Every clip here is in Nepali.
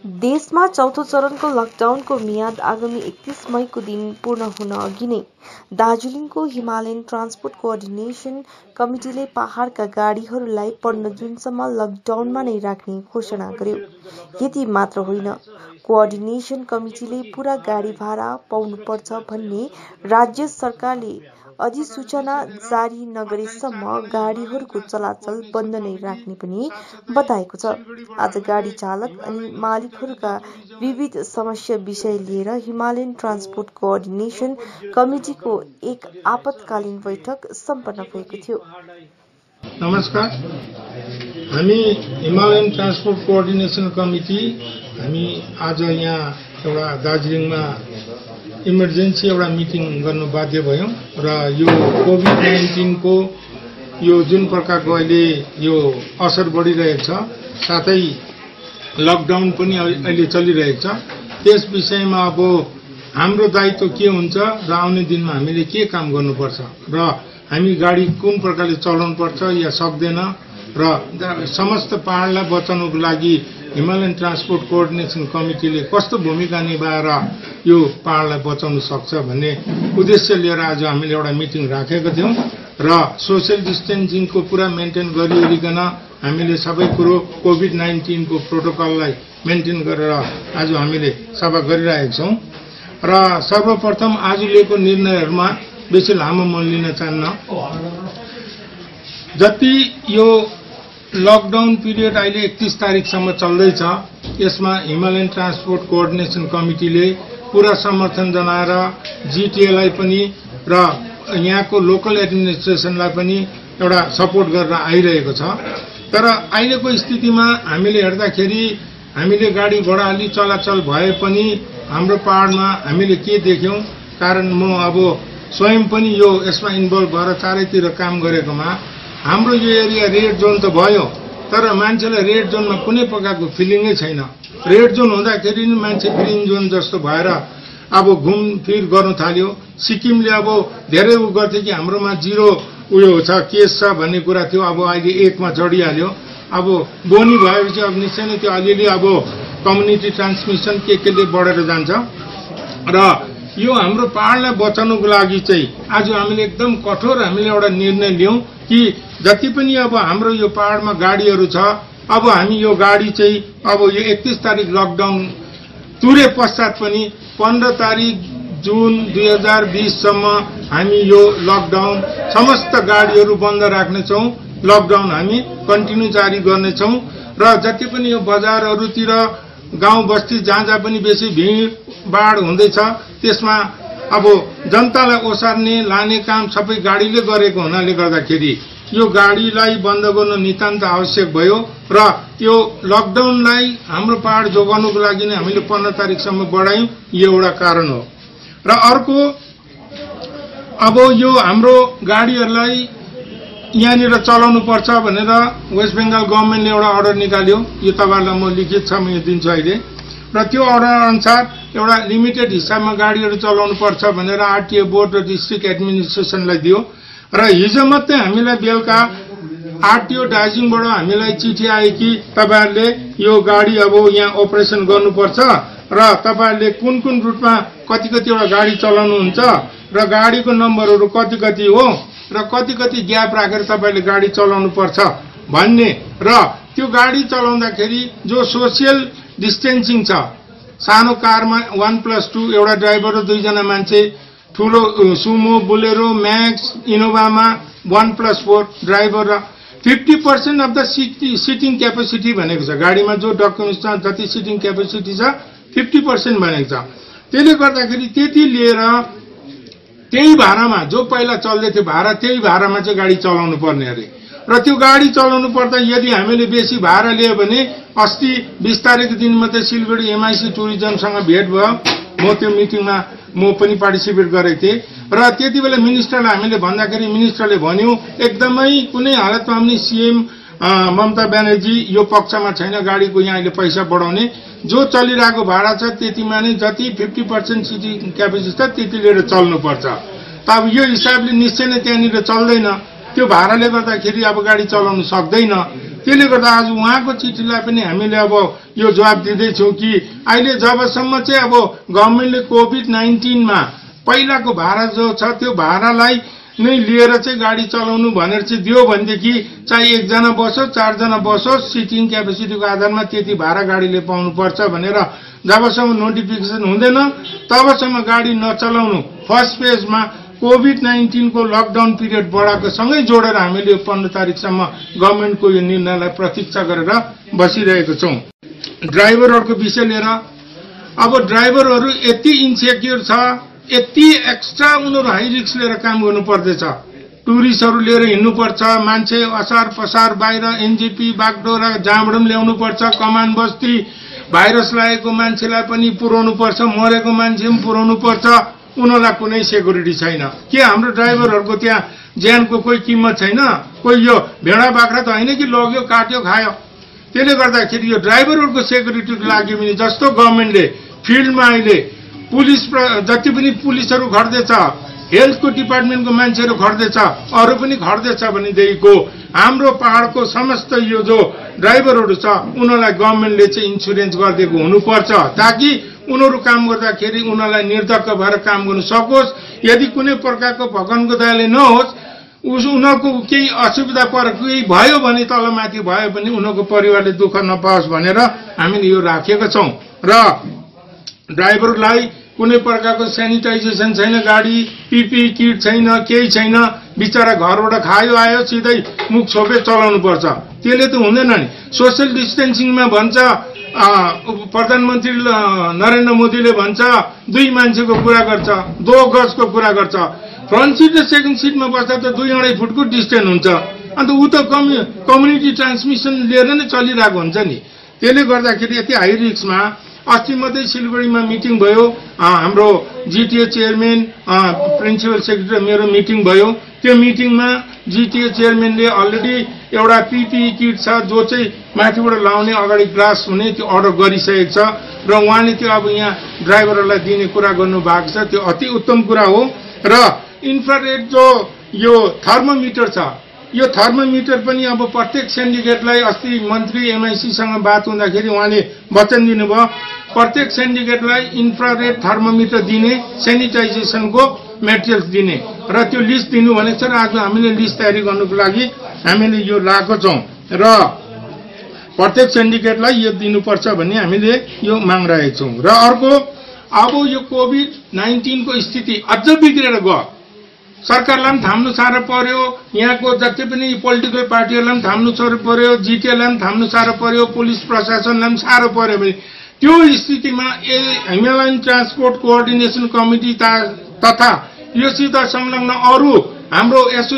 देशमा चौथो चरणको लकडाउनको मियाद आगामी 31 मईको दिन पूर्ण हुन अघि नै दार्जिलिङको हिमालयन ट्रान्सपोर्ट कोअर्डिनेसन कमिटीले पहाड़का गाडीहरूलाई 15 जुनसम्म लकडाउनमा नै राख्ने घोषणा गर्यो। यति मात्र होइन, कोअर्डिनेसन कमिटीले पूरा गाडी भाडा पाउनुपर्छ भन्ने राज्य सरकारले अधिसूचना जारी नगरेसम्म गाडीहरूको चलाचल बन्द नै राख्ने पनि बताएको छ। आज गाडी चालक अनि मालिकहरूका विविध समस्या विषय लिएर हिमालयन ट्रान्सपोर्ट कोअर्डिनेसन कमिटीको एक आपतकालीन बैठक सम्पन्न भएको थियो। नमस्कार, हामी हिमालयन ट्रान्सपोर्ट कोअर्डिनेसन कमिटी हामी आज यहाँ एउटा दार्जिलिङमा इमर्जेन्सी एउटा मिटिङ गर्नु बाध्य भयौं र यो कोभिड-19 को यो जुन प्रकारको अहिले यो असर बढिरहेको छ, साथै लकडाउन पनि अहिले चलिरहेको छ, त्यस विषयमा अब हाम्रो दायित्व के हुन्छ र आउने दिनमा हामीले के काम गर्नुपर्छ र हामी गाडी कुन प्रकारले चलाउनु पर्छ या सक्दैन र समस्त पहाडलाई बचाउनको लागि हिमालयन ट्रान्सपोर्ट कोअर्डिनेसन कमिटीले कस्तो भूमिका निभाएर यो पहाडलाई बचाउन सक्छ भन्ने उद्देश्य लिएर आज हामीले एउटा मिटिङ राखेका थियौं र सोशल डिस्टेन्सिङको पूरा मेन्टेन गरिओरिकन हामीले सबै कुरो कोभिड-19 को प्रोटोकललाई मेन्टेन गरेर आज हामीले सभा गरिरहेका छौं र सर्वप्रथम आज लिएको निर्णयहरुमा बेसी लामो म लिन चाहन्न। जति यो लकडाउन पिरियड अहिले 31 तारिखसम्म चल्दैछ, यसमा हिमालयन ट्रान्सपोर्ट कोअर्डिनेसन कमिटीले पूरा समर्थन जनाएर जीटीएलाई पनि र यहाँको लोकल एडमिनिस्ट्रेसनलाई पनि एउटा सपोर्ट गरेर आइरहेको छ। तर अहिलेको स्थितिमा हामीले हेर्दाखेरि हामीले गाडी घोडा अलि चलाचल भए पनि हाम्रो पहाडमा हामीले के देख्यौं, कारण म अब स्वयं पनि यो यसमा इन्भल्भ भएर चारैतिर काम गरेकोमा हाम्रो यो एरिया रेड जोन त भयो, तर मान्छेलाई रेड जोनमा कुनै प्रकारको फिलिङै छैन। रेड जोन हुँदाखेरि नि मान्छे ग्रीन जोन जस्तो भएर अब घुमफिर गर्न थाल्यो। सिक्किमले अब धेरै उ गर्थे कि हाम्रोमा जिरो उयो छ, केस छ भन्ने कुरा थियो, अब अहिले 1 मा चढिहाल्यो। अब बोनी भएपछि अब निश्चय नै त्यो अलिअलि अब कम्युनिटी ट्रान्समिसन केले बढेर जान्छ र यो हाम्रो पहाडलाई बचाउनको लागि चाहिँ आज हामीले एकदम कठोर हामीले एउटा निर्णय लियौं कि जति पनि अब हाम्रो यो पहाडमा गाडीहरू छ, अब हामी यो गाडी चाहिँ अब यो 31 तारिख लकडाउन तुरे पश्चात पनि 15 तारिख जुन 2020 सम्म हामी यो लकडाउन समस्त गाडीहरू बन्द राख्नेछौं। लकडाउन हामी कन्टिन्यू जारी गर्नेछौं र जति पनि यो बजारहरूतिर गाउँ बस्ती जहाँ पनि बेसी भिडभाड हुँदैछ त्यसमा अब जनतालाई ओसार्ने लाने काम सबै गाडीले गरेको हुनाले गर्दाखेरि यो गाडीलाई बन्द गर्न नितान्त आवश्यक भयो र यो लकडाउनलाई हाम्रो पहाड जोगाउनको लागि नै हामीले 15 तारिखसम्म बढायौं। यो एउटा कारण हो र अर्को अब यो हाम्रो गाडीहरूलाई यहाँनिर चलाउनु पर्छ भनेर वेस्ट बेंगल गभर्नमेन्टले एउटा अर्डर निकाल्यो। यो तपाईहरुलाई म लिखित छ, म यो दिन्छु अहिले। र त्यो अर्डर अनुसार एउटा लिमिटेड हिसाबमा गाडीहरू चलाउनु पर्छ भनेर आरटीए बोर्ड र डिस्ट्रिक्ट एडमिनिस्ट्रेसनलाई दियो र हिजो मात्रै हामीलाई बेलुका आरटीओ दार्जिलिङबाट हामीलाई चिठी आयो कि तपाईहरुले यो गाडी अब यहाँ अपरेसन गर्नुपर्छ र तपाईहरुले कुन कुन रुटमा कति-कतिवटा गाडी चलाउनुहुन्छ र गाडीको नम्बरहरू कति-कति हो र कति-कति ग्याप राखेर तपाईले गाडी चलाउनु पर्छ भन्ने र त्यो गाडी चलाउँदाखेरि जो सोशल डिस्टेन्सिङ छ, सानो कारमा 1+2 एउटा ड्राइभर र 2 जना मान्छे, ठूलो सुमो, बुलेरो, म्याक्स, इनोभामा 1+4 ड्राइभर र 50% अफ द सिटिङ क्यापेसिटी भनेको छ। गाडीमा जो डकुमेन्ट्स छ जति सिटिङ क्यापेसिटी छ 50% भनेको छ। त्यसले गर्दाखेरि त्यति लिएर त्यही भाडामा जो पहिला चल्दै थियो भाडा, त्यही भाडामा चाहिँ गाडी चलाउनु पर्ने अरे र त्यो गाडी चलाउनु पर्दा यदि हामीले बेसी भाडा लियो भने अस्ति 20 तारिखको दिन मात्रै सिलगढी एमआईसी टुरिज्मसँग भेट भयो। म त्यो मिटिङमा म पनि पार्टिसिपेट गरेको थिएँ र त्यति बेला मिनिस्टरलाई हामीले भन्दाखेरि मिनिस्टरले भन्यो एकदमै कुनै हालतमा पनि सीएम ममता ब्यानर्जी यो पक्षमा छैन गाडीको यहाँ अहिले पैसा बढाउने, जो चलिरहेको भाडा छ त्यतिमा नै जति 50% सिटिङ क्यापेसिटी छ त्यति लिएर चल्नुपर्छ। अब यो हिसाबले निश्चय नै त्यहाँनिर चल्दैन, त्यो भाडाले गर्दाखेरि अब गाडी चलाउन सक्दैन त्यसले गर्दा आज उहाँको चिठीलाई पनि हामीले अब यो जवाब दिँदैछौँ कि अहिले जबसम्म चाहिँ अब गभर्मेन्टले कोभिड-19 मा पहिलाको भाडा जो छ त्यो भाडालाई नै लिएर चाहिँ गाडी चलाउनु भनेर चाहिँ दियो भनेदेखि चाहे एकजना बसोस् चारजना बसोस् सिटिङ क्यापेसिटीको आधारमा त्यति भाडा गाडीले पाउनुपर्छ भनेर जबसम्म नोटिफिकेसन हुँदैन तबसम्म गाडी नचलाउनु फर्स्ट फेजमा कोभिड-19 को लकडाउन पिरियड बढाएको सँगै जोडेर हामीले 15 तारिकसम्म गभर्मेन्टको यो निर्णयलाई प्रतीक्षा गरेर बसिरहेको छौं। ड्राइभरहरूको विषय लिएर अब ड्राइभरहरू यति इन्सेक्योर छ यति एक्स्ट्रा उनीहरू हाई रिस्क लिएर काम गर्नु पर्दैछ। टुरिस्टहरू लिएर हिँड्नुपर्छ, मान्छे असार पसार बाहिर एनजेपी बागडोरा जहाँबाट पनि ल्याउनु पर्छ, कमान बस्ती भाइरस लागेको मान्छेलाई पनि पुर्याउनु पर्छ, मरेको मान्छे पनि पुर्याउनु पर्छ, उनीहरूलाई कुनै सेक्युरिटी छैन। के हाम्रो ड्राइभरहरूको त्यहाँ ज्यानको कोही किम्मत छैन? कोही यो भेडा बाख्रा त होइन कि लग्यो काट्यो खायो। त्यसले गर्दाखेरि यो ड्राइभरहरूको सेक्युरिटीको लागि पनि जस्तो गभर्मेन्टले फिल्डमा अहिले पुलिस जति पनि पुलिसहरू खर्दैछ, हेल्थको डिपार्टमेन्टको मान्छेहरू खर्दैछ, अरू पनि खर्दैछ भनेदेखिको हाम्रो पहाडको समस्त यो जो ड्राइभरहरू छ उनीहरूलाई गभर्मेन्टले चाहिँ इन्सुरेन्स गरिदिएको हुनुपर्छ ताकि उनीहरू काम गर्दाखेरि उनीहरूलाई निर्धक्क भएर काम गर्न सकोस्। यदि कुनै प्रकारको भगवानको दयाले नहोस् उनीहरूको केही असुविधा केही भयो भने तलमाथि भयो भने उनीहरूको परिवारले दुःख नपाओस् भनेर हामीले यो राखेका छौं। र ड्राइभरलाई कुनै प्रकारको सेनिटाइजेसन छैन, गाडी पिपी किट छैन, केही छैन, बिचारा घरबाट खायो आयो सिधै मुख छोपे चलाउनु पर्छ। त्यसले त हुँदैन नि। सोशल डिस्टेन्सिङमा भन्छ प्रधानमन्त्री नरेन्द्र मोदीले भन्छ 2 मान्छेको कुरा गर्छ, 2 गजको कुरा गर्छ। फ्रन्ट सिट र सेकेन्ड सिटमा बस्दा त 2-2.5 फुटको डिस्टेन्स हुन्छ। अन्त ऊ त कम्युनिटी ट्रान्समिसन लिएर नै चलिरहेको हुन्छ नि। त्यसले गर्दाखेरि यति हाई रिस्कमा अस्ति मात्रै सिलगढीमा मिटिङ भयो, हाम्रो जिटिए चेयरम्यान प्रिन्सिपल सेक्रेटरी मेरो मिटिङ भयो। त्यो मिटिङमा जिटिए चेयरम्यानले अलरेडी एउटा पिपी किट छ जो चाहिँ माथिबाट लाउने अगाडि ग्लास हुने त्यो अर्डर गरिसकेको छ र उहाँले त्यो अब यहाँ ड्राइभरहरूलाई दिने कुरा गर्नु भएको छ। त्यो अति उत्तम कुरा हो। र इन्फ्रारेड जो यो थर्मोमिटर छ यो थर्मोमिटर पनि अब प्रत्येक सिन्डिकेटलाई अस्ति मन्त्री एमआइसीसँग बात हुँदाखेरि उहाँले वचन दिनुभयो प्रत्येक सिन्डिकेटलाई इन्फ्रारेड थर्मोमिटर दिने, सेनिटाइजेसनको मेटेरियल्स दिने र त्यो लिस्ट दिनु भनेको छ। र आज हामीले लिस्ट तयारी गर्नुको लागि हामीले यो लाएको छौं र प्रत्येक सिन्डिकेटलाई यो दिनुपर्छ भन्ने हामीले यो माग राखेका छौं। र अर्को अब यो कोभिड-19 को स्थिति अझ बिग्रेर गयो। सरकारलाई पनि थाम्नु साह्रो पर्यो, यहाँको जति पनि पोलिटिकल पार्टीहरूलाई पनि थाम्नु साह्रो पर्यो, जिटिएलाई पनि थाम्नु साह्रो पर्यो, पुलिस प्रशासनलाई पनि साह्रो पर्यो भने त्यो स्थितिमा हिमालयन ट्रान्सपोर्ट कोअर्डिनेसन कमिटी तथा योसित संलग्न अरू हाम्रो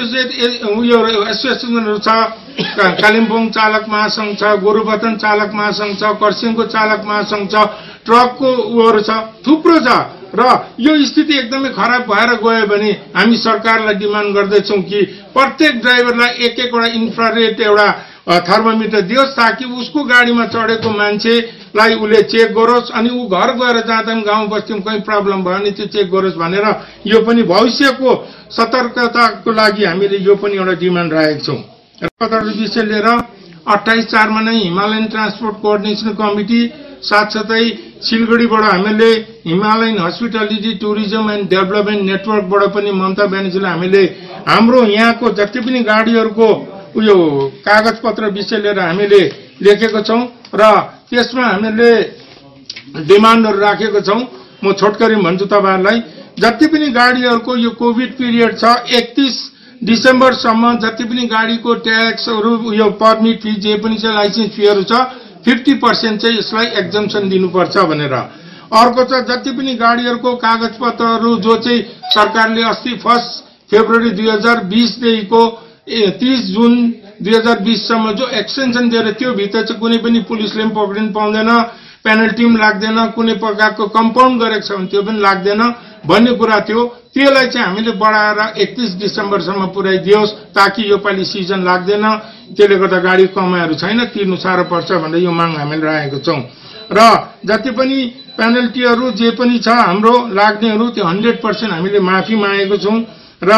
एसोसिएसनहरू छ। कालिम्पोङ चालक महासंघ छ, गोरुबथान चालक महासंघ छ, खरसाङको चालक महासंघ छ, ट्रकको उहरू छ, थुप्रो छ। र यो स्थिति एकदमै खराब भएर गयो भने हामी सरकारलाई डिमान्ड गर्दैछौँ कि प्रत्येक ड्राइभरलाई एक-एकवटा इन्फ्रारेड एउटा थर्मोमिटर दियोस् ताकि उसको गाडीमा चढेको मान्छेलाई उसले चेक गरोस् अनि ऊ घर गएर जाँदा पनि गाउँ बस्तीमा कुनै प्रब्लम भयो भने त्यो चेक गरोस् भनेर यो पनि भविष्यको सतर्कताको लागि हामीले यो पनि एउटा डिमान्ड राखेका छौँ। र विषय लिएर 28/4 मा नै हिमालयन ट्रान्सपोर्ट कोअर्डिनेसन कमिटी साथसाथै सिलगढीबाट हामीले Himalayan hospitality tourism and development नेटवर्कबाट पनि ममता ब्यानर्जीलाई हामीले हाम्रो यहाँको जति पनि गाडीहरूको उयो कागजपत्र विषय लिएर हामीले लेखेको छौं र त्यसमा हामीले डिमान्डहरू राखेको छौं। म छोटकरी भन्छु तपाईहरुलाई, जति पनि गाडीहरूको यो कोभिड पिरियड छ 31 डिसेम्बरसम्म जति पनि गाडीको ट्याक्सहरू यो परमिट फी जे पनि छ लाइसेन्स फीहरू छ 50% चाहिँ यसलाई एक्जम्पसन दिनुपर्छ भनेर। अर्को छ जति पनि गाडीहरूको कागजपत्रहरू जो चाहिँ सरकारले अस्ति 1 फेब्रुअरी 2020 देखिको 30 जुन 2020 सम्म जो एक्सटेन्सन दिएर त्यो भित्र चाहिँ कुनै पनि पुलिसले पनि पक्रिन पाउँदैन, पेनल्टी पनि लाग्दैन, कुनै प्रकारको कम्पाउन्ड गरेको छ भने त्यो पनि लाग्दैन भन्ने कुरा थियो। त्यसलाई चाहिँ हामीले बढाएर 31 डिसेम्बरसम्म पुर्याइदियोस् ताकि यो पालि सिजन लाग्दैन, त्यसले गर्दा गाडी कमाइहरू छैन, तिर्नु साह्रो पर्छ भनेर यो माग हामीले राखेको छौं। र जति पनि पेनल्टीहरू जे पनि छ हाम्रो लाग्नेहरू त्यो 100% हामीले माफी मागेको छौं। र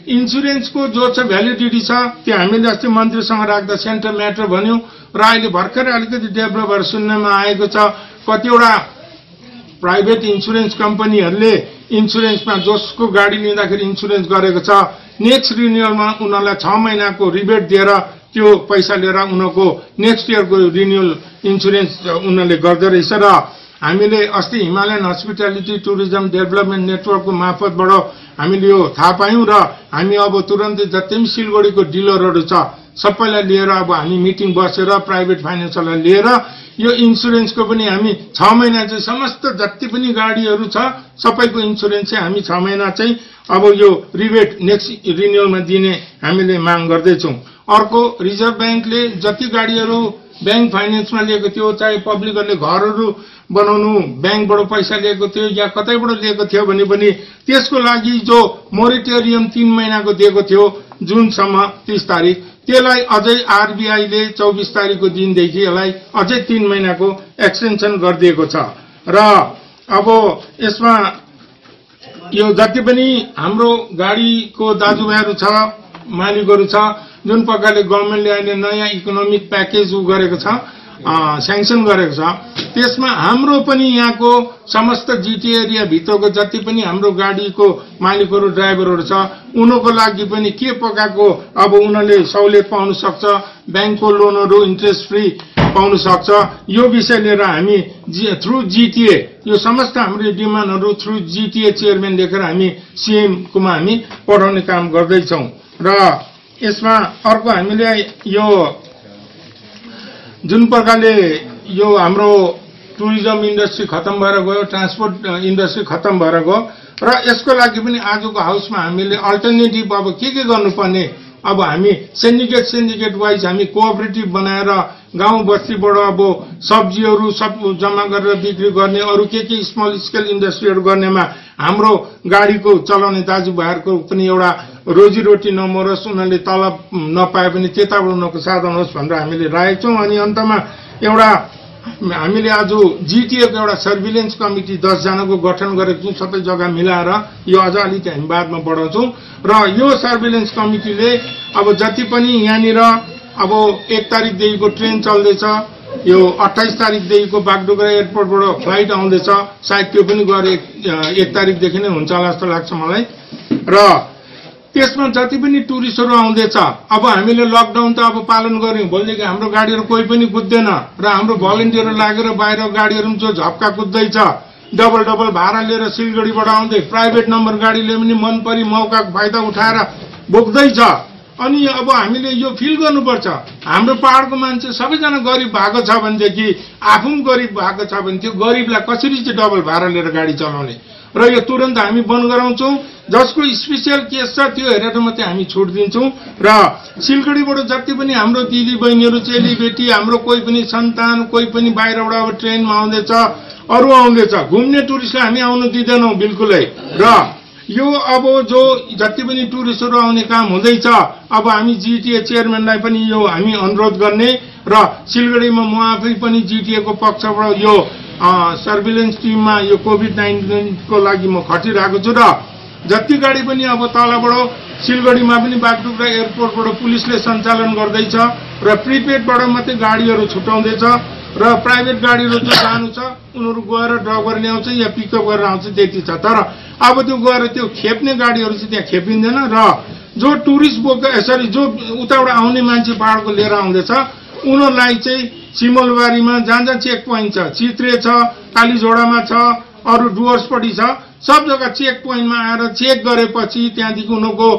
इन्सुरेन्सको जो छ भ्यालिडिटी छ त्यो हामीले अस्ति मन्त्रीसँग राख्दा सेन्ट्रल म्याटर भन्यो र अहिले भर्खरै अलिकति डेभलप भएर सुन्नमा आएको छ कतिवटा प्राइभेट इन्सुरेन्स कम्पनीहरूले इन्सुरेन्समा जसको गाडी लिँदाखेरि इन्सुरेन्स गरेको छ नेक्स्ट रिन्युअलमा उनीहरूलाई 6 महिनाको रिबेट दिएर त्यो पैसा लिएर उनीहरूको नेक्स्ट इयरको रिन्युअल इन्सुरेन्स उनीहरूले गर्दो रहेछ र हामीले अस्ति हिमालयन हस्पिटालिटी टुरिज्म डेभलपमेन्ट नेटवर्कको मार्फतबाट हामीले यो थाहा पायौं र हामी अब तुरन्तै जति पनि सिलगढीको डिलरहरू छ सबैलाई लिएर अब हामी मिटिङ बसेर प्राइभेट फाइनेन्सलाई लिएर यो इन्सुरेन्सको पनि हामी 6 महिना चाहिँ समस्त जति पनि गाडीहरू छ सबैको इन्सुरेन्स चाहिँ हामी 6 महिना चाहिँ अब यो रिबेट नेक्स्ट रिन्युअलमा दिने हामीले माग गर्दैछौँ। अर्को रिजर्भ ब्याङ्कले जति गाडीहरू ब्याङ्क फाइनेन्समा लिएको थियो चाहे पब्लिकहरूले घरहरू बनाउनु ब्याङ्कबाट पैसा लिएको थियो या कतैबाट लिएको थियो भने पनि त्यसको लागि जो मोरिटोरियम 3 महिनाको दिएको थियो जुनसम्म 30 तारिक त्यसलाई अझै आरबीआईले 24 तारिकको दिनदेखि यसलाई अझै 3 महिनाको एक्सटेन्सन गरिदिएको छ र अब यसमा यो जति पनि हाम्रो गाडीको दाजुभाइहरू छ मालिकहरू छ जुन प्रकारले गभर्नमेन्टले अहिले नयाँ इकोनोमिक प्याकेज गरेको छ स्याङ्सन गरेको छ त्यसमा हाम्रो पनि यहाँको समस्त जीटी एरिया भित्रको जति पनि हाम्रो गाडीको मालिकहरू ड्राइभरहरू छ उनीहरूको लागि पनि के प्रकारको अब उनीहरूले सहुलियत पाउन सक्छ ब्याङ्कको लोनहरू इन्ट्रेस्ट फ्री पाउन सक्छ यो विषय लिएर हामी थ्रु जीटीए यो समस्त हाम्रो डिमान्डहरू थ्रु जीटीए चेयरम्यान लेखेर हामी सीएम कोमा हामी पठाउने काम गर्दैछौँ र यसमा अर्को हामीले यो जुन प्रकारले यो हाम्रो टुरिज्म इन्डस्ट्री खतम भएर गयो ट्रान्सपोर्ट इन्डस्ट्री खतम भएर गयो र यसको लागि पनि आजको हाउसमा हामीले अल्टरनेटिभ अब के गर्नुपर्ने अब हामी सिन्डिकेट वाइज हामी कोअपरेटिभ बनाएर गाउँ बस्तीबाट अब सब्जीहरू सब जम्मा गरेर बिक्री गर्ने अरू के स्मल स्केल इन्डस्ट्रीहरू गर्नेमा हाम्रो गाडीको चलाउने दाजुभाइहरूको पनि एउटा रोजीरोटी नमरोस् उनीहरूले तलब नपाए पनि त्यताबाट उनीहरूको साधन होस् भनेर हामीले राखेका छौँ। अनि अन्तमा एउटा हामीले आज जीटीएको एउटा सर्भिलेन्स कमिटी 10 जनाको गठन गरेको छौँ सबै जग्गा मिलाएर यो अझ अलिकति हामी बादमा बढाउँछौँ र यो सर्भिलेन्स कमिटीले अब जति पनि यहाँनिर अब 1 तारिकदेखिको ट्रेन चल्दैछ यो 28 तारिकदेखिको बागडोगरा एयरपोर्टबाट फ्लाइट आउँदैछ सायद त्यो पनि गरे 1 तारिकदेखि नै हुन्छ होला जस्तो लाग्छ मलाई र त्यसमा जति पनि टुरिस्टहरू आउँदैछ अब हामीले लकडाउन त अब पालन गर्यौं भोलिदेखि हाम्रो गाडीहरू कोही पनि कुद्दैन र हाम्रो भलन्टियरहरू लागेर बाहिर गाडीहरू जो झप्का कुद्दैछ डबल भाडा लिएर सिलगढीबाट आउँदै प्राइभेट नम्बर गाडीले पनि मन परी मौकाको फाइदा उठाएर बोक्दैछ अनि अब हामीले यो फिल गर्नुपर्छ हाम्रो पहाडको मान्छे सबैजना गरिब भएको छ भनेदेखि आफू पनि गरिब भएको छ भने त्यो गरिबलाई कसरी चाहिँ डबल भाडा लिएर गाडी चलाउने र यो तुरन्त हामी बन्द गराउँछौँ जसको स्पेशल केस छ त्यो हेरेर मात्रै हामी छुट दिन्छौँ र सिलगढीबाट जति पनि हाम्रो दिदी बहिनीहरू चेलीबेटी हाम्रो कोही पनि सन्तान कोही पनि बाहिरबाट अब ट्रेनमा आउँदैछ अरू आउँदैछ घुम्ने टुरिस्टलाई हामी आउनु दिँदैनौँ बिल्कुलै र यो अब जो जति पनि टुरिस्टहरू आउने काम हुँदैछ अब हामी जीटीए चेयरम्यानलाई पनि यो हामी अनुरोध गर्ने र सिलगढीमा म आफै पनि जीटीए को पक्षबाट यो सर्भिलेन्स टिममा यो कोभिड-19 को लागि म खटिरहेको छु र जति गाडी पनि अब तलबाट सिलगढीमा पनि बागडोगरा एयरपोर्टबाट पुलिसले सञ्चालन गर्दैछ र प्रिपेडबाट मात्रै गाडीहरू छुटाउँदैछ र प्राइभेट गाडीहरू जो जानु छ उनीहरू गएर ड्रप गरेर ल्याउँछ या पिकअप गरेर आउँछ त्यति छ तर अब त्यो गएर त्यो खेप्ने गाडीहरू चाहिँ त्यहाँ खेपिँदैन र जो टुरिस्ट सरी जो उताबाट आउने मान्छे पहाडको लिएर आउँदैछ उनीहरूलाई चाहिँ सिमलबारीमा जहाँ चेक पोइन्ट छ चित्रे छ कालीझोडामा छ अरू डुवर्सपट्टि छ सब जग्गा चेक पोइन्टमा आएर चेक गरेपछि त्यहाँदेखि उनीहरूको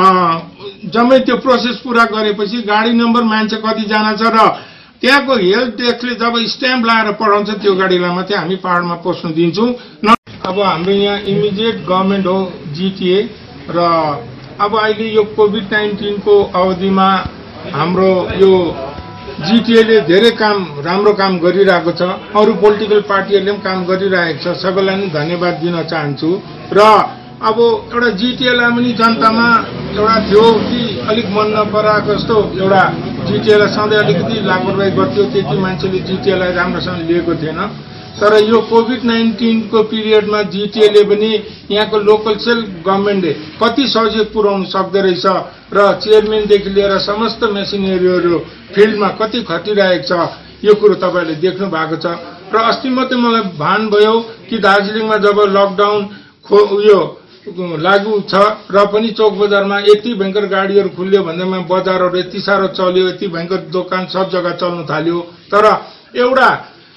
जम्मै त्यो प्रोसेस पूरा गरेपछि गाडी नम्बर मान्छे कतिजना छ र त्यहाँको हेल्थ डेस्कले जब स्ट्याम्प लाएर पठाउँछ त्यो गाडीलाई मात्रै हामी पहाडमा पस्नु दिन्छौँ। अब हाम्रो यहाँ इमिडिएट गभर्मेन्ट हो जीटीए र अब अहिले यो कोभिड-19 को अवधिमा हाम्रो यो जीटीएले धेरै राम्रो काम गरिरहेको छ अरू पोलिटिकल पार्टीहरूले पनि काम गरिरहेको छ सबैलाई नै धन्यवाद दिन चाहन्छु र अब एउटा जीटीएलाई पनि जनतामा एउटा थियो कि अलिक मन नपराएको जस्तो एउटा जीटीएलाई सधैँ अलिकति लापरवाही गर्थ्यो त्यति मान्छेले जीटीएलाई राम्रोसँग लिएको थिएन तर यो कोभिड-19 को पिरियडमा जिटिएले पनि यहाँको लोकल सेल्फ गभर्नमेन्टले कति सहयोग पुर्याउन सक्दो रहेछ र चेयरम्यानदेखि लिएर समस्त मेसिनरीहरू फिल्डमा कति खटिरहेको छ यो कुरो तपाईले देख्नु भएको छ। र अस्ति मात्रै मलाई भान भयो कि दार्जिलिङमा जब लकडाउन यो लागू छ र पनि चोक बजारमा यति भयंकर गाडीहरू खुल्यो भन्दैमा बजारहरू यति साह्रो चल्यो, यति भयंकर दोकान सब जग्गा चल्न थाल्यो। तर एउटा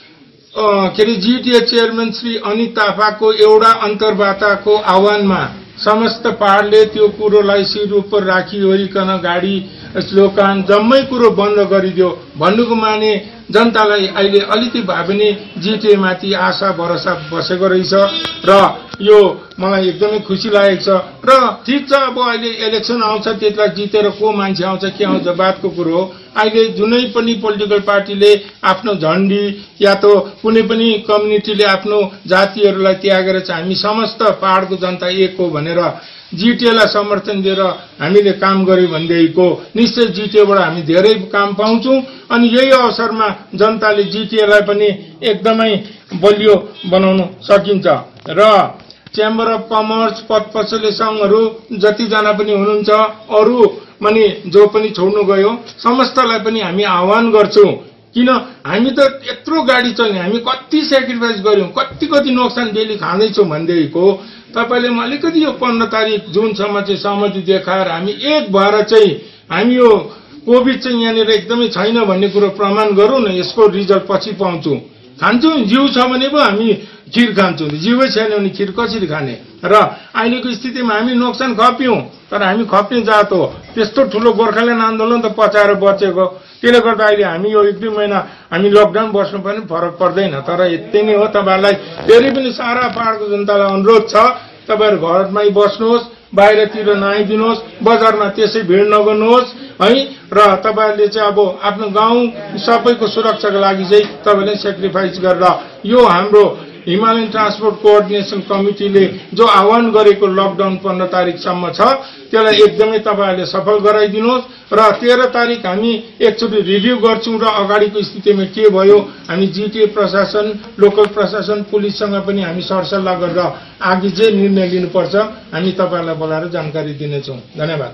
के अरे जिटिए चेयरम्यान श्री अनित थापाको एउटा अन्तर्वार्ताको आह्वानमा समस्त पहाडले त्यो कुरोलाई सिर उप राखिवरिकन गाडी दोकान जम्मै कुरो बन्द गरिदियो। भन्नुको माने जनतालाई अहिले अलिकति भए पनि जिटिए माथि आशा भरोसा बसेको रहेछ र यो मलाई एकदमै खुसी लागेको छ। र ठीक छ, अब अहिले इलेक्सन आउँछ, त्यसलाई जितेर को मान्छे आउँछ के आउँछ बातको कुरो हो। अहिले जुनै पनि पोलिटिकल पार्टीले आफ्नो झण्डी या त कुनै पनि कम्युनिटीले आफ्नो जातिहरूलाई त्यागेर चाहिँ हामी समस्त पहाडको जनता एक हो भनेर जिटिएलाई समर्थन दिएर हामीले काम गर्यो भनेदेखिको निश्चय जिटिएबाट हामी धेरै काम पाउँछौं। अनि यही अवसरमा जनताले जिटिएलाई पनि एकदमै बलियो बनाउन सकिन्छ। र च्याम्बर अफ कमर्स, पथ पसले संघहरू जतिजना पनि हुनुहुन्छ, अरू माने जो पनि छोड्नु गयो समस्तलाई पनि हामी आह्वान गर्छौं। किन हामी त यत्रो गाडी चल्ने, हामी कति सेक्रिफाइस गर्यौं, कति नोक्सान डेली खाँदैछौँ भनेदेखिको तपाईले अलिकति यो 15 तारिक जुनसम्म चाहिँ सहमति देखाएर हामी एक भएर चाहिँ हामी यो कोभिड चाहिँ यहाँनिर एकदमै छैन भन्ने कुरो प्रमाण गरौँ न। यसको रिजल्ट पछि पाउँछौं। खान्छौं, जिउ छ भने पो हामी खिर खान्छौं, जिउै छैन भने खिर कसरी खाने। र अहिलेको स्थितिमा हामी नोक्सान खप्यौं, तर हामी खप्ने जात हो। त्यस्तो ठुलो गोर्खाल्यान्ड आन्दोलन त पचाएर बचेको, त्यसले गर्दा अहिले हामी यो 1-2 महिना हामी लकडाउन बस्नु पनि फरक पर्दैन। तर यति नै हो। तपाईहरुलाई धेरै पनि सारा पहाडको जनतालाई अनुरोध छ, तपाईहरु घरमै बस्नुहोस्, बाहिरतिर नआइदिनुहोस्, बजारमा त्यसै भिड नगर्नुहोस् है। र तपाईहरुले चाहिँ अब आफ्नो गाउँ सबैको सुरक्षाको लागि चाहिँ तपाईले सेक्रिफाइस गरेर यो हाम्रो हिमालयन ट्रान्सपोर्ट कोअर्डिनेसन कमिटीले जो आह्वान गरेको लकडाउन 15 तारिकसम्म छ त्यसलाई एकदमै तपाईहरुले सफल गराइदिनुहोस्। र 13 तारिक हामी एकचोटि रिभ्यू गर्छौं र अगाडिको स्थितिमा के भयो हामी जिटिए प्रशासन, लोकल प्रशासन, पुलिससँग पनि हामी सरसल्लाह गरेर आगे जे निर्णय लिनुपर्छ हामी तपाईहरुलाई बोलाएर जानकारी दिनेछौं। धन्यवाद।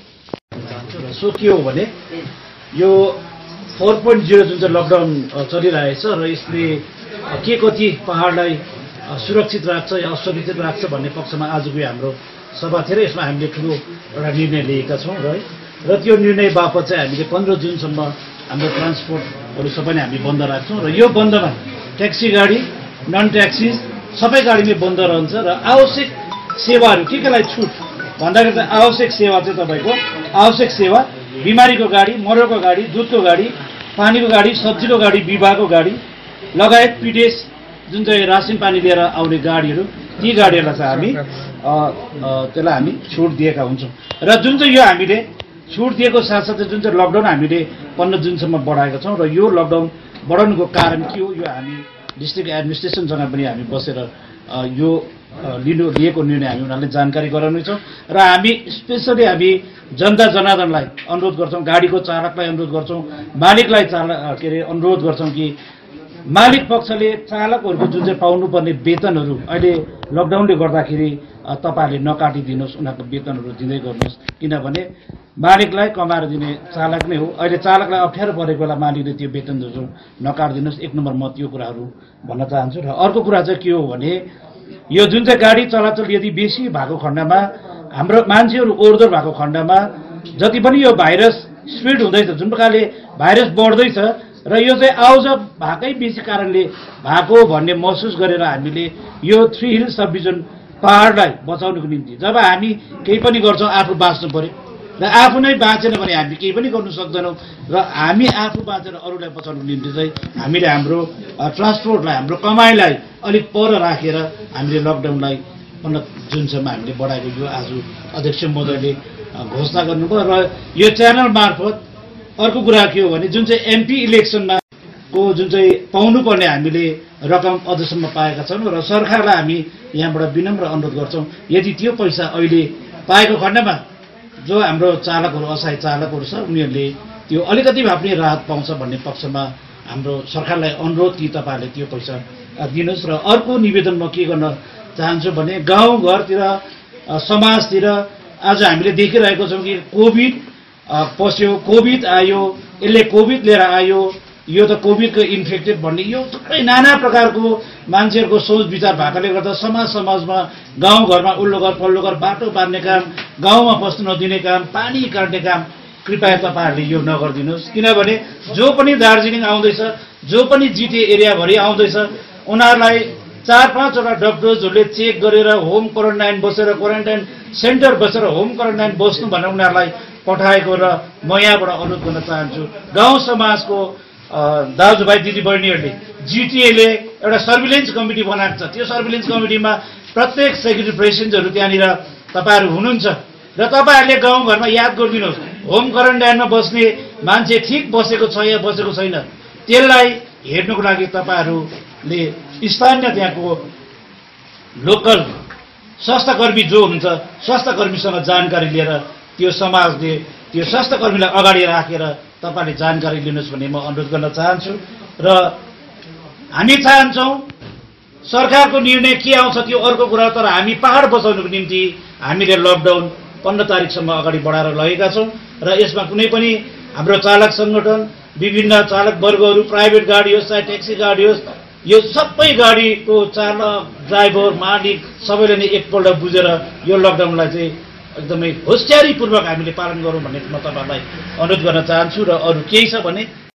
सो के हो भने यो 4.0 जुन चाहिँ लकडाउन चलिरहेछ र यसले के कति पहाडलाई सुरक्षित राख्छ या असुरक्षित राख्छ भन्ने पक्षमा आजको हाम्रो सभा थियो र यसमा हामीले ठूलो एउटा निर्णय लिएका छौं र त्यो निर्णय बापत चाहिँ हामीले 15 जुनसम्म हाम्रो ट्रान्सपोर्टहरू सबै नै हामी बन्द राख्छौं र यो बन्दमा ट्याक्सी गाडी, नन ट्याक्सी सबै गाडीमै बन्द रहन्छ र आवश्यक सेवाहरू के केलाई छुट भन्दाखेरि आवश्यक सेवा चाहिँ तपाईको आवश्यक सेवा बिमारीको गाडी, मरेको गाडी, दुधको गाडी, पानीको गाडी, सब्जीको गाडी, विवाहको गाडी लगायत पिडेस जुन चाहिँ रासिन पानी लिएर आउने गाडीहरू ती गाडीहरूलाई चाहिँ हामी त्यसलाई हामी छुट दिएका हुन्छौँ। र जुन चाहिँ यो हामीले छुट दिएको साथसाथै जुन चाहिँ लकडाउन हामीले 15 जुनसम्म बढाएका छौँ र यो लकडाउन बढाउनुको कारण के हो यो हामी डिस्ट्रिक्ट एडमिनिस्ट्रेसनसँग पनि हामी बसेर यो लिएको निर्णय हामी उनीहरूले जानकारी गराउनेछौँ र हामी स्पेसली हामी जनता जनार्दनलाई अनुरोध गर्छौँ, गाडीको चालकलाई अनुरोध गर्छौँ, मालिकलाई अनुरोध गर्छौँ कि मालिक पक्षले चालकहरूको जुन चाहिँ पाउनुपर्ने वेतनहरू अहिले लकडाउनले गर्दाखेरि तपाईहरुले नकाटिदिनुहोस्, उनीहरूको वेतनहरू दिँदै गर्नुहोस्। किनभने मालिकलाई कमाएर दिने चालक नै हो। अहिले चालकलाई अप्ठ्यारो परेको बेला मालिकले त्यो वेतनहरू नकाटिदिनुहोस्। एक नम्बर म त्यो कुराहरू भन्न चाहन्छु। र अर्को कुरा चाहिँ के हो भने यो जुन चाहिँ गाडी चलाचल यदि बेसी भएको खण्डमा हाम्रो मान्छेहरू ओहोरदोहोर भएको खण्डमा जति पनि यो भाइरस स्प्रेड हुँदैछ, जुन प्रकारले भाइरस बढ्दैछ र यो चाहिँ आउजाउ भएकै बेसी कारणले भएको भन्ने महसुस गरेर हामीले यो 3 हिल सब डिभिजन पहाडलाई बचाउनको निम्ति जब हामी केही पनि गर्छौँ आफू बाँच्नु पर्यो र आफू नै बाँचेन भने हामी केही पनि गर्न सक्दैनौँ र हामी आफू बाँचेर अरूलाई बचाउनको निम्ति चाहिँ हामीले हाम्रो ट्रान्सपोर्टलाई, हाम्रो कमाइलाई अलिक पर राखेर हामीले लकडाउनलाई 15 जुनसम्म हामीले बढाएको यो आज अध्यक्ष महोदयले घोषणा गर्नुभयो। र यो च्यानल मार्फत अर्को कुरा के हो भने जुन चाहिँ एमपी इलेक्सनमा को जुन चाहिँ पाउनुपर्ने हामीले रकम अझसम्म पाएका छौँ र सरकारलाई हामी यहाँबाट विनम्र अनुरोध गर्छौँ यदि त्यो पैसा अहिले पाएको खण्डमा जो हाम्रो चालकहरू असहाय चालकहरू छ उनीहरूले त्यो अलिकति भए पनि राहत पाउँछ भन्ने पक्षमा हाम्रो सरकारलाई अनुरोध कि तपाईहरुले त्यो पैसा दिनुहोस्। र अर्को निवेदन म के गर्न चाहन्छु भने गाउँघरतिर समाजतिर आज हामीले देखिरहेको छौँ कि कोभिड पस्यो, कोभिड आयो, यसले कोभिड लिएर आयो, यो त कोभिडको इन्फेक्टेड भन्ने यो थुप्रै नाना प्रकारको मान्छेहरूको सोच विचार भएकोले गर्दा समाजमा गाउँघरमा उल्लो घर पल्लो घर बाटो बाँध्ने काम, गाउँमा पस्नु नदिने काम, पानी काट्ने काम कृपया तपाईँहरूले यो नगरिदिनुहोस्। किनभने जो पनि दार्जिलिङ आउँदैछ, जो पनि जिटिए एरियाभरि आउँदैछ, उनीहरूलाई 4-5 वटा डक्टर्सहरूले चेक गरेर होम क्वारेन्टाइन बसेर, क्वारेन्टाइन सेन्टर बसेर होम क्वारेन्टाइन बस्नु भनेर उनीहरूलाई पठाएको। र म यहाँबाट अनुरोध गर्न चाहन्छु गाउँ समाजको दाजुभाइ दिदीबहिनीहरूले, जिटिएले एउटा सर्भिलेन्स कमिटी बनाएको छ। त्यो सर्भिलेन्स कमिटीमा प्रत्येक सेक्रेटरी प्रेसिडेन्टहरू त्यहाँनिर तपाईँहरू हुनुहुन्छ र तपाईँहरूले गाउँघरमा याद गरिदिनुहोस्, होम क्वारेन्टाइनमा बस्ने मान्छे ठिक बसेको छ या बसेको छैन, त्यसलाई हेर्नुको लागि तपाईँहरूले स्थानीय त्यहाँको लोकल स्वास्थ्यकर्मी जो हुन्छ, स्वास्थ्यकर्मीसँग जानकारी लिएर त्यो समाजले त्यो स्वास्थ्यकर्मीलाई अगाडि राखेर तपाईँले जानकारी लिनुहोस् भन्ने म अनुरोध गर्न चाहन्छु। र हामी चाहन्छौँ सरकारको निर्णय के आउँछ त्यो अर्को कुरा, तर हामी पहाड बचाउनुको निम्ति हामीले लकडाउन 15 तारिकसम्म अगाडि बढाएर लगेका छौँ। र यसमा कुनै पनि हाम्रो चालक सङ्गठन, विभिन्न चालक वर्गहरू, प्राइभेट गाडी होस् चाहे ट्याक्सी गाडी होस्, यो सबै गाडीको चालक, ड्राइभर, मालिक सबैले नै एकपल्ट बुझेर यो लकडाउनलाई चाहिँ एकदमै होसियारीपूर्वक हामीले पालन गरौँ भन्ने म तपाईँहरूलाई अनुरोध गर्न चाहन्छु। र अरू केही छ भने